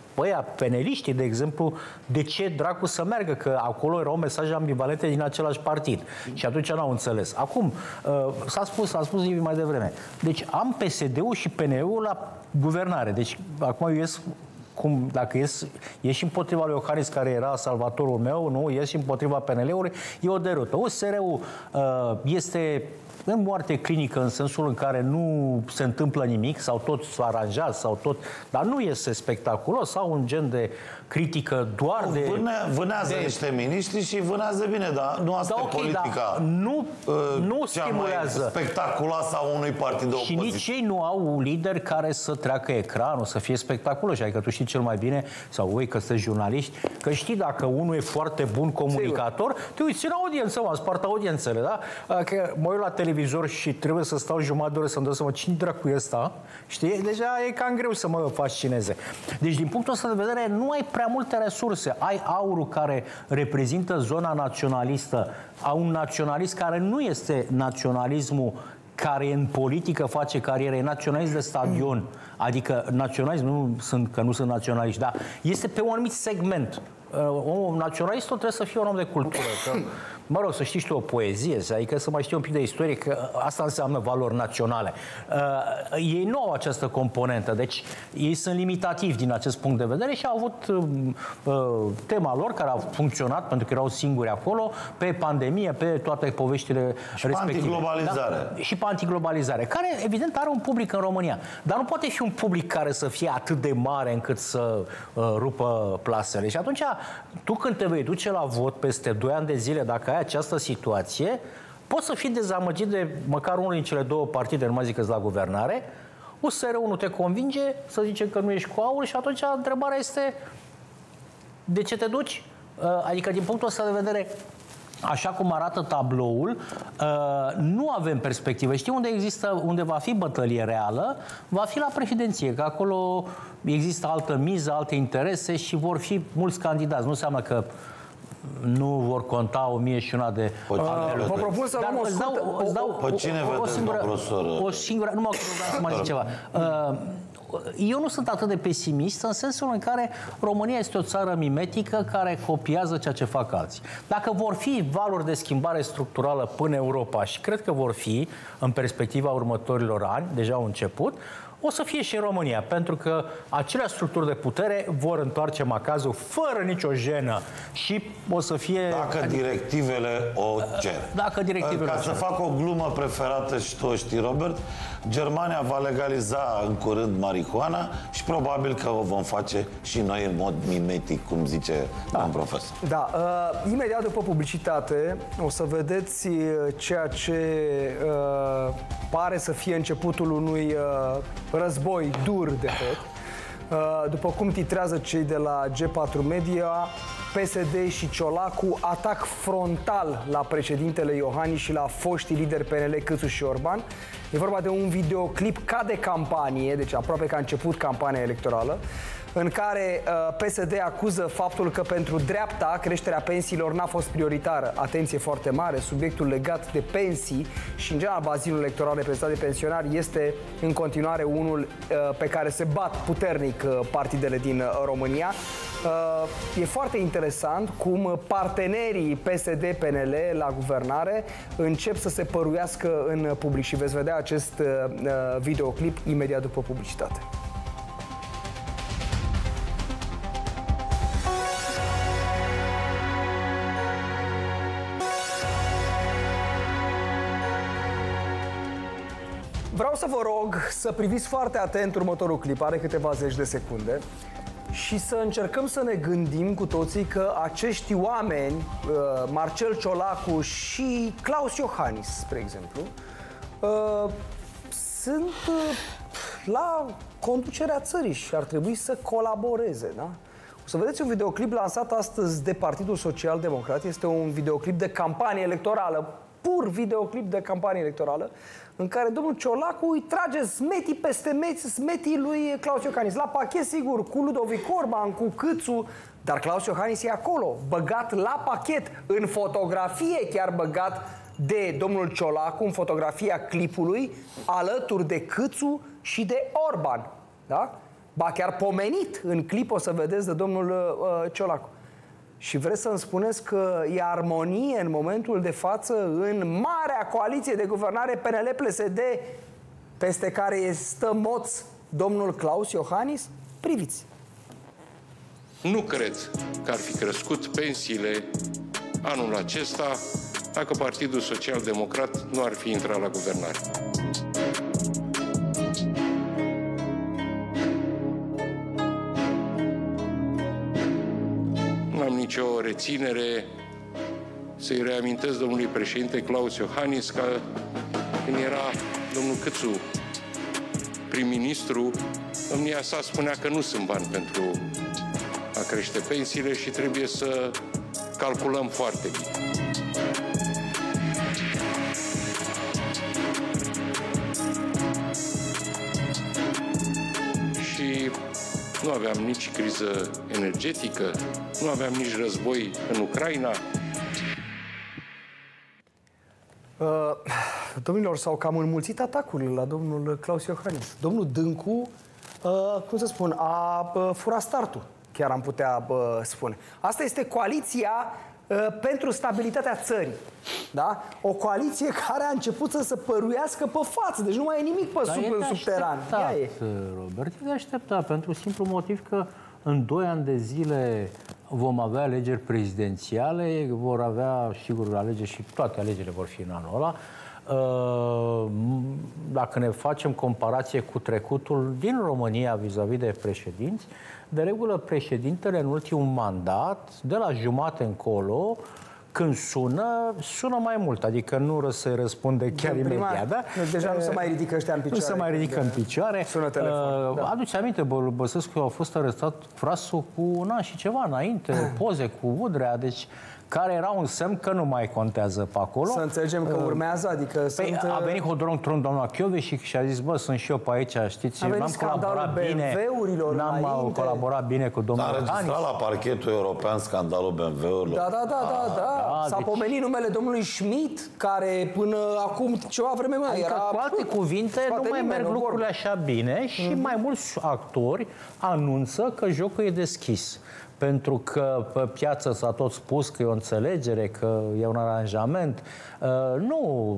băia, peneliștii, de exemplu, de ce dracu să meargă, că acolo erau mesaje ambivalente din același partid. Și atunci n-au înțeles. Acum, s-a spus, s-a spus mai devreme. Deci am P S D-ul și P N L-ul la guvernare. Deci acum eu ies, cum, dacă ies, ies și împotriva lui Iohannis, care era salvatorul meu, nu, ies și împotriva P N L-ului, e o derută. U S R-ul uh, este în moarte clinică, în sensul în care nu se întâmplă nimic, sau tot s-a aranjat, sau tot, dar nu este spectaculos, sau un gen de critică doar o, de... Vâne, vânează de... niște miniștri și vânează bine, dar nu asta da, e okay, politica. Da, nu, uh, nu stimulează. Spectaculoasă a unui partid de opoziție. Și nici ei nu au lideri care să treacă ecranul, să fie spectaculoși. Adică tu știi cel mai bine, sau voi că sunteți jurnaliști, că știi dacă unul e foarte bun comunicator, sigur, te uiți în audiență, mă, spart audiențele, da? Că mă uit la televizor și trebuie să stau jumătate de oră să-mi dau seama cine dracu e ăsta, știi? Deja e cam greu să mă fascineze. Deci, din punctul ăsta de vedere, nu ai prea multe resurse. Ai aurul care reprezintă zona naționalistă, a un naționalist care nu este naționalismul care în politică face carieră, e naționalist de stadion. Adică naționalist, nu sunt, că nu sunt naționaliști, dar este pe un anumit segment. Omul naționalistul trebuie să fie un om de cultură. Că, mă rog, să știi tu o poezie, adică să mai știi un pic de istorie, că asta înseamnă valori naționale. Uh, ei nu au această componentă, deci ei sunt limitativi din acest punct de vedere și au avut uh, tema lor, care a funcționat, pentru că erau singuri acolo, pe pandemie, pe toate poveștile și respective. Și pe antiglobalizare. Da? Și pe antiglobalizare, care, evident, are un public în România. Dar nu poate fi un public care să fie atât de mare încât să uh, rupă plasele. Și atunci, tu când te vei duce la vot peste doi ani de zile, dacă ai această situație, poți să fii dezamăgit de măcar unul din cele două partide, nu mai zic că la guvernare, U S R-ul nu te convinge, să zicem că nu ești cu aur și atunci întrebarea este de ce te duci? Adică din punctul ăsta de vedere, așa cum arată tabloul, nu avem perspectivă. Știi unde există, unde va fi bătălie reală? Va fi la președinție, că acolo există altă miză, alte interese și vor fi mulți candidați. Nu înseamnă că nu vor conta o mie și una de... Uh, vă propun să luăm o scurtă... Pe cine vedeți, mă, profesor? O singură... Nu mă vreau să mai zic ceva. Uh, Eu nu sunt atât de pesimist în sensul în care România este o țară mimetică care copiază ceea ce fac alții. Dacă vor fi valori de schimbare structurală până Europa, și cred că vor fi în perspectiva următorilor ani, deja au început, o să fie și în România, pentru că acelea structuri de putere vor întoarce macazul fără nicio jenă și o să fie... Dacă directivele o cer. Dacă directivele Ca o să cer. fac o glumă preferată și tu o știi, Robert, Germania va legaliza în curând marihuana și probabil că o vom face și noi în mod mimetic, cum zice da. domn profesor. Da, uh, imediat după publicitate o să vedeți ceea ce uh, pare să fie începutul unui uh, război dur de tot. Uh, după cum titrează cei de la G patru Media, P S D și Ciolacu atac frontal la președintele Iohannis și la foștii lideri P N L Câțu și Orban. E vorba de un videoclip ca de campanie, deci aproape că a început campania electorală, în care uh, P S D acuză faptul că pentru dreapta creșterea pensiilor n-a fost prioritară. Atenție foarte mare, subiectul legat de pensii și în general bazinul electoral reprezentat de pensionari este în continuare unul uh, pe care se bat puternic uh, partidele din uh, România. Uh, e foarte interesant cum partenerii P S D P N L la guvernare încep să se păruiască în public și veți vedea acest uh, videoclip imediat după publicitate. Vreau să vă rog să priviți foarte atent următorul clip, are câteva zeci de secunde, și să încercăm să ne gândim cu toții că acești oameni, Marcel Ciolacu și Klaus Iohannis, spre exemplu, sunt la conducerea țării și ar trebui să colaboreze, da? O să vedeți un videoclip lansat astăzi de Partidul Social Democrat. Este un videoclip de campanie electorală, pur videoclip de campanie electorală, în care domnul Ciolacu îi trage smetii peste meți, smetii lui Klaus Iohannis. La pachet, sigur, cu Ludovic Orban, cu Câțu, dar Klaus Iohannis e acolo, băgat la pachet, în fotografie chiar băgat de domnul Ciolacu, în fotografia clipului, alături de Câțu și de Orban. Da? ba chiar pomenit în clip, o să vedeți, de domnul uh, Ciolacu. Și vreți să-mi spuneți că e armonie în momentul de față în marea coaliție de guvernare P N L P S D, peste care stă moț domnul Klaus Iohannis? Priviți! Nu cred că ar fi crescut pensiile anul acesta dacă Partidul Social Democrat nu ar fi intrat la guvernare. Nu am nicio reținere să-i reamintesc domnului președinte Klaus Iohannis că când era domnul Câțu prim-ministru, domnia sa spunea că nu sunt bani pentru a crește pensiile și trebuie să calculăm foarte bine. Și nu aveam nici criză energetică, nu aveam nici război în Ucraina. Uh, domnilor, s-au cam înmulțit atacurile la domnul Klaus Iohannis. Domnul Dâncu, uh, cum să spun, a uh, furat startul, chiar am putea uh, spune. Asta este coaliția uh, pentru stabilitatea țării. Da? O coaliție care a început să se păruiască pe față, deci nu mai e nimic pe sub, în subteran. Așteptat, Robert, e de așteptat, pentru simplu motiv că în doi ani de zile vom avea alegeri prezidențiale, vor avea, sigur, alegeri și toate alegerile vor fi în anul ăla. Dacă ne facem comparație cu trecutul din România vis-a-vis de președinți, de regulă președintele în ultimul mandat, de la jumate încolo, când sună, sună mai mult, adică nu se răspunde chiar Prima, imediat. Da? Deja nu se mai ridică ăștia în picioare. Nu se mai ridică în picioare. Sună telefon. Uh, da. Aduce aminte, Băsescu a fost arestat frasul cu un an și ceva înainte, poze cu Udrea, deci care era un semn că nu mai contează pe acolo. Să înțelegem că urmează, adică păi, sunt... A venit Hodron Tron, doamna Chioveși, și a zis, bă, sunt și eu pe aici, știți, n-am colaborat bine, n-am colaborat bine cu domnul Iohannis. S-a înregistrat la parchetul european scandalul B M W-urilor. Da, da, da, da, da. da S-a deci... pomenit numele domnului Schmidt, care până acum ceva vreme mai adică, era... cu alte cuvinte, nu mai merg lucrurile așa bine și mm-hmm. mai mulți actori anunță că jocul e deschis. Pentru că pe piață s-a tot spus că e o înțelegere, că e un aranjament. Uh, nu,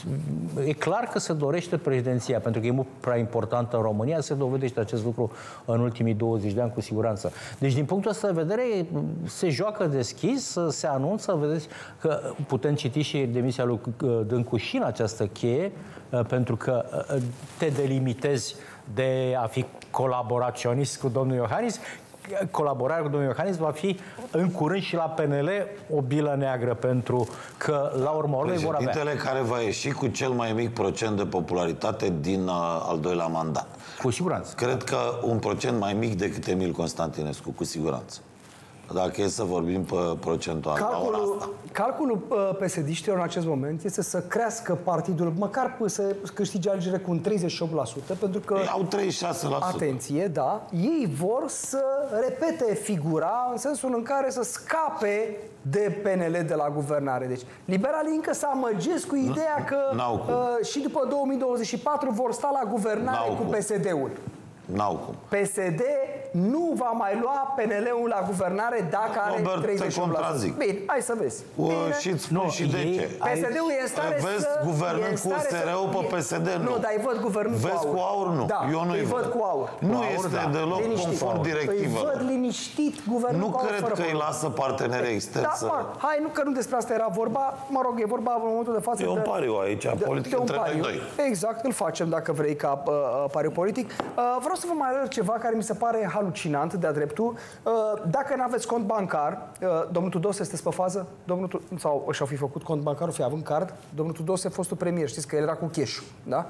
e clar că se dorește prezidenția, pentru că e mult prea importantă în România, se dovedește acest lucru în ultimii douăzeci de ani cu siguranță. Deci, din punctul ăsta de vedere, se joacă deschis, se anunță, vedeți că putem citi și demisia lui Dâncu și în această cheie, pentru că te delimitezi de a fi colaboraționist cu domnul Iohannis. Colaborarea cu domnul Iohannis va fi în curând și la P N L o bilă neagră, pentru că la urmă urmei vor avea. Președintele care va ieși cu cel mai mic procent de popularitate din uh, al doilea mandat. Cu siguranță. Cred că un procent mai mic decât Emil Constantinescu, cu siguranță. Dacă e să vorbim pe procentual. Calculul, calculul P S D-știlor în acest moment este să crească partidul, măcar să câștige alegerile cu un treizeci și opt la sută, pentru că... Ei au treizeci și șase la sută. Atenție, da. Ei vor să repete figura în sensul în care să scape de P N L de la guvernare. Deci, liberalii încă se amăgesc cu ideea că uh, și după două mii douăzeci și patru vor sta la guvernare cu P S D-ul. N-au cum. P S D nu va mai lua P N L-ul la guvernare dacă are Robert, treizeci și opt la sută. Bine, hai să vezi. Și îți spun și de ce. P S D-ul e în stare vezi să... guvernând cu S R U pe P S D, nu. Nu, dar îi văd guvernând cu aur. Vezi cu aur, nu. Da, eu nu-i văd cu aur. Nu este deloc conform directivelor. Îi văd liniștit guvernând cu aur. Nu cred că îi lasă partenerii externi să... Hai, nu că nu despre asta era vorba. Mă rog, e vorba în momentul de față... E un pariu aici, politic între noi doi. Exact, îl facem dacă vrei ca pariu politic. Vreau să vă mai arăt ceva care mi se pare halucinant de-a dreptul. Dacă nu aveți cont bancar, domnul Tudose, sunteți pe fază? Domnul tu... Sau și-au fi făcut cont bancar, o fi având card? Domnul Tudose, fostul premier, știți că el era cu cash-ul, da?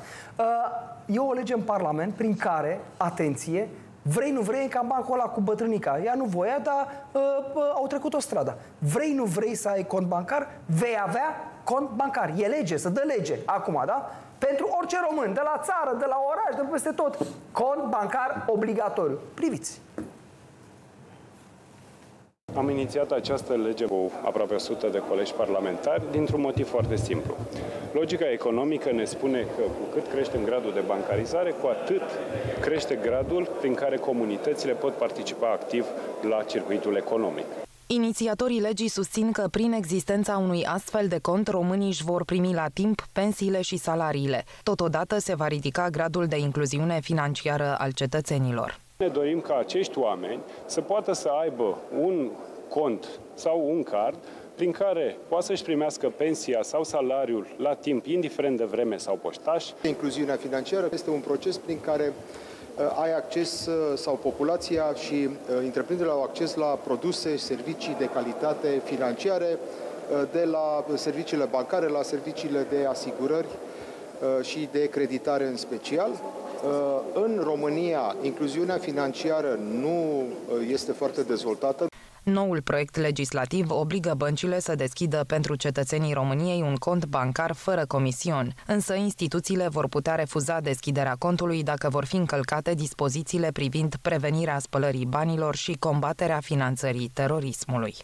E o lege în Parlament prin care, atenție, vrei, nu vrei, ca în bancul ăla cu bătrânica. Ea nu voia, dar uh, uh, au trecut o stradă. Vrei, nu vrei să ai cont bancar, vei avea cont bancar. E lege, să dă lege. Acum, da? Pentru orice român, de la țară, de la oraș, de peste tot. Cont bancar obligatoriu. Priviți! Am inițiat această lege cu aproape o sută de colegi parlamentari dintr-un motiv foarte simplu. Logica economică ne spune că cu cât crește gradul de bancarizare, cu atât crește gradul prin care comunitățile pot participa activ la circuitul economic. Inițiatorii legii susțin că prin existența unui astfel de cont, românii își vor primi la timp pensiile și salariile. Totodată se va ridica gradul de incluziune financiară al cetățenilor. Ne dorim ca acești oameni să poată să aibă un cont sau un card prin care poate să-și primească pensia sau salariul la timp, indiferent de vreme sau poștaș. Incluziunea financiară este un proces prin care uh, ai acces, uh, sau populația și uh, întreprinderile au acces la produse și servicii de calitate financiare, uh, de la serviciile bancare, la serviciile de asigurări uh, și de creditare în special. În România, incluziunea financiară nu este foarte dezvoltată. Noul proiect legislativ obligă băncile să deschidă pentru cetățenii României un cont bancar fără comision, însă instituțiile vor putea refuza deschiderea contului dacă vor fi încălcate dispozițiile privind prevenirea spălării banilor și combaterea finanțării terorismului.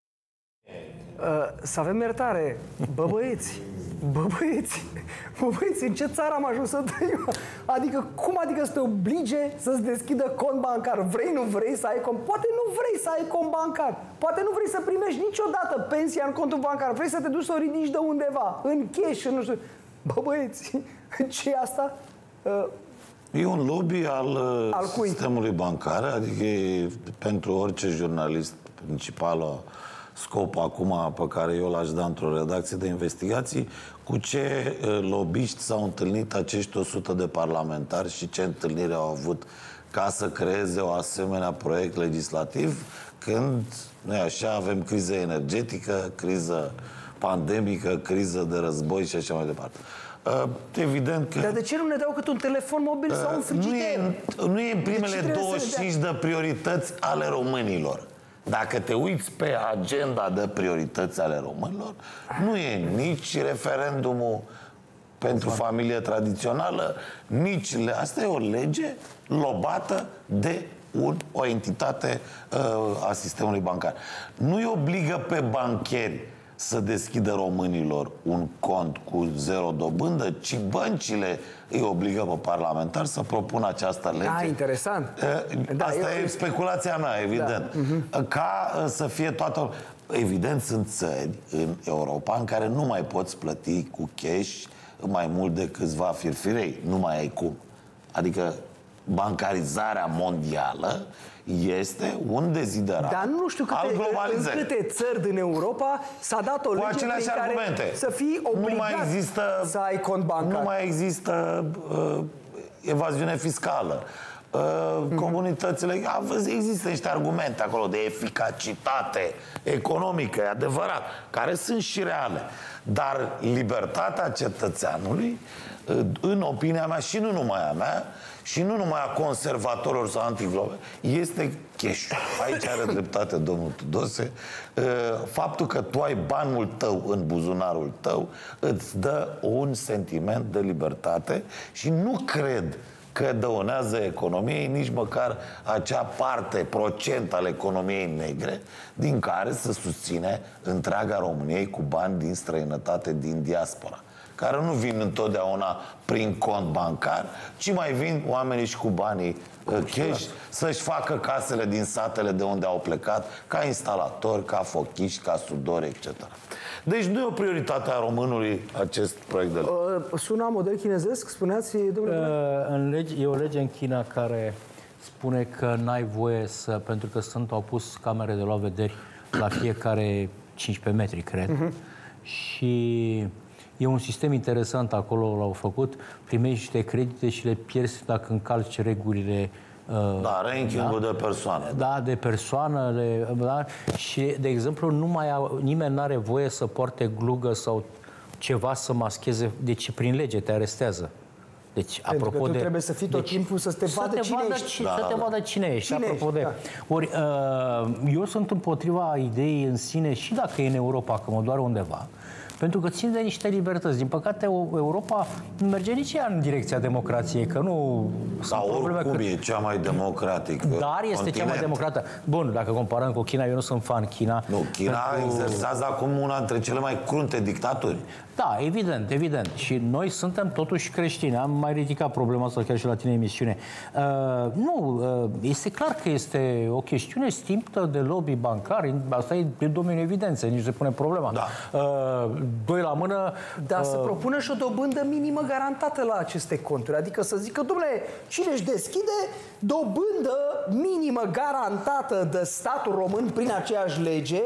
Uh, să avem iertare, bă băieți, bă băieți, bă băieți, în ce țară am ajuns să trăim? Adică, cum adică să te oblige să-ți deschidă cont bancar? Vrei, nu vrei să ai cont? Poate nu vrei să ai cont bancar, poate nu vrei să primești niciodată pensia în contul bancar, vrei să te duci să o ridici de undeva, în cash, nu știu. Bă băieți, ce e asta? Uh, E un lobby al, al sistemului bancar, adică pentru orice jurnalist principală scop acum pe care eu l-aș da într-o redacție de investigații, cu ce lobiști s-au întâlnit acești o sută de parlamentari și ce întâlniri au avut ca să creeze o asemenea proiect legislativ, când, nu așa, avem criză energetică, criză pandemică, criză de război și așa mai departe. Uh, evident că... Dar de ce nu ne dau cât un telefon mobil uh, sau un frigider? Nu e, nu e în primele douăzeci și cinci de priorități ale românilor. Dacă te uiți pe agenda de priorități ale românilor, nu e nici referendumul pentru familie tradițională, nici... Le... Asta e o lege lobată de un, o entitate uh, a sistemului bancar. Nu îi obligă pe bancheri să deschidă românilor un cont cu zero dobândă, ci băncile îi obligă pe parlamentari să propună această lege. Da, interesant. Da, asta eu... e speculația mea, evident. Da. Uh-huh. Ca să fie toată... Evident, sunt țări în Europa în care nu mai poți plăti cu cash mai mult de câțiva firfirei. Nu mai ai cum. Adică bancarizarea mondială este un deziderat. Dar nu știu câte, în câte țări din Europa s-a dat o lege prin care argumente. Să fii obligat nu mai există, să ai cont bancar. Nu mai există uh, evaziune fiscală. Uh, mm-hmm. Comunitățile... Există niște argumente acolo de eficacitate economică, e adevărat, care sunt și reale. Dar libertatea cetățeanului, în opinia mea, și nu numai a mea, și nu numai a conservatorilor sau antiglobe, este cash. Aici are dreptate domnul Tudose. Faptul că tu ai banul tău în buzunarul tău îți dă un sentiment de libertate și nu cred că dăunează economiei nici măcar acea parte, procent al economiei negre din care se susține întreaga României cu bani din străinătate, din diaspora, care nu vin întotdeauna prin cont bancar, ci mai vin oamenii și cu banii cash să-și facă casele din satele de unde au plecat, ca instalatori, ca fochiși, ca sudori, et cetera. Deci nu e o prioritate a românului acest proiect de lege. Uh, sună model chinezesc, spuneați, domnule? Uh, în lege, e o lege în China care spune că n-ai voie să, pentru că sunt, au pus camere de luat vederi la fiecare cincisprezece metri, cred. Uh-huh. Și e un sistem interesant acolo, l-au făcut. Primești niște credite și le pierzi dacă încalci regulile. Da, ranking-ul da? de persoane. Da, de persoanele. Da? Și, de exemplu, nu mai au, nimeni nu are voie să poarte glugă sau ceva să mascheze. Deci, prin lege te arestează. Deci, pentru apropo că tu de, trebuie să fii tot deci, timpul să te vadă să te cine vadă, ești. Da, să te vadă cine ești. Cine apropo ești, de, da. Ori, eu sunt împotriva ideii în sine, și dacă e în Europa, că mă doare undeva, pentru că țin de niște libertăți. Din păcate, Europa nu merge nici ea în direcția democrației, că nu... Sau oricum că... e cea mai democratică. Dar este continent. cea mai democrată. Bun, dacă comparăm cu China, eu nu sunt fan China. Nu, China pentru... exersează acum una dintre cele mai crunte dictaturi. Da, evident, evident. Și noi suntem totuși creștini. Am mai ridicat problema asta chiar și la tine în emisiune. Uh, nu, uh, este clar că este o chestiune stimplă de lobby bancar. Asta e de domeniul evidenței, nici se pune problema. Da. Uh, doi la mână... Dar uh... se propune și o dobândă minimă garantată la aceste conturi. Adică să zică, dom'le, cine își deschide dobândă minimă garantată de statul român prin aceeași lege,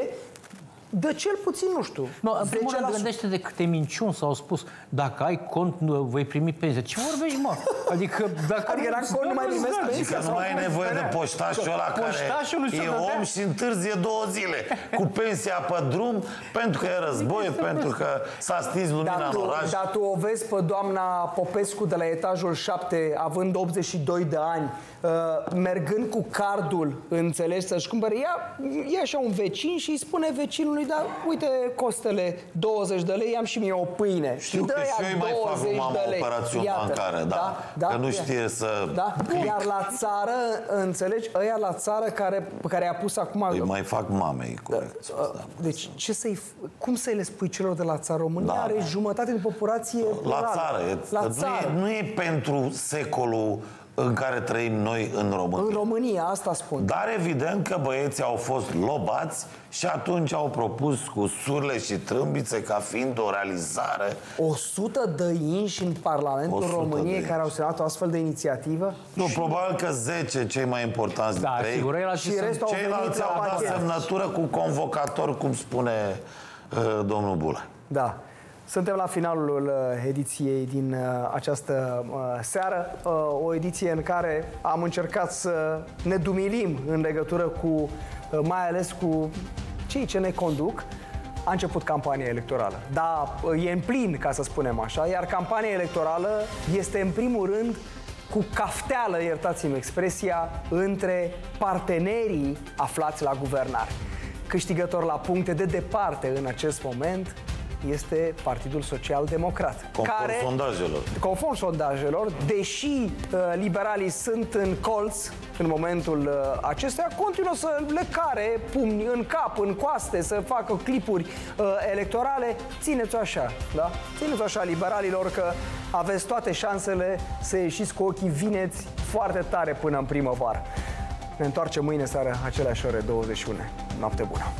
de cel puțin, nu știu. No, în primul rând, gândește de câte minciuni s-au spus. Dacă ai cont, vei primi pensie. Ce vorbești, mă? Adică, dacă adică la cont nu mai primesc pensie. Că nu mai ai nevoie de poștașul ăla care e om și întârzie două zile cu pensia pe drum, pentru că e război, pentru că s-a stins lumina în oraș. Dar tu o vezi pe doamna Popescu de la etajul șapte, având optzeci și doi de ani, uh, mergând cu cardul, înțelegi, să-și cumpere. Ia, ia așa un vecin și îi spune vecinului, dar uite, costele douăzeci de lei, am și mie o pâine. Știu că și eu mai fac cu mama operațiuni bancare, da, da, da, că nu știe să... Da, iar la țară, înțelegi, ăia la țară care, care a pus acum... Îi mai fac mamei, corect. Da. Deci, ce să-i, cum să-i le spui celor de la țară? România da, are da. jumătate din populație la țară. E, la nu, țară. E, nu e pentru secolul în care trăim noi în România. În România, asta spun. Dar evident că băieții au fost lobați și atunci au propus cu surle și trâmbițe ca fiind o realizare. o sută de inși în Parlamentul României care au semnat o astfel de inițiativă? Nu, și... probabil că zece cei mai importanți da, dintre ei. Și restul ceilalți au dat semnătură cu convocator, cum spune uh, domnul Bula. Da. Suntem la finalul ediției din această seară, o ediție în care am încercat să ne dumilim în legătură cu, mai ales cu cei ce ne conduc. A început campania electorală, dar e în plin, ca să spunem așa, iar campania electorală este în primul rând cu cafteală, iertați-mi expresia, între partenerii aflați la guvernare. Câștigător la puncte de departe în acest moment este Partidul Social Democrat. Conform care, sondajelor. Conform sondajelor, deși uh, liberalii sunt în colț în momentul uh, acesta, continuă să le care pumni în cap, în coaste, să facă clipuri uh, electorale. Țineți-o așa, da? Țineți-o așa, liberalilor, că aveți toate șansele să ieșiți cu ochii vineți foarte tare până în primăvară. Ne întoarcem mâine seară, aceleași ore, douăzeci și unu. Noapte bună!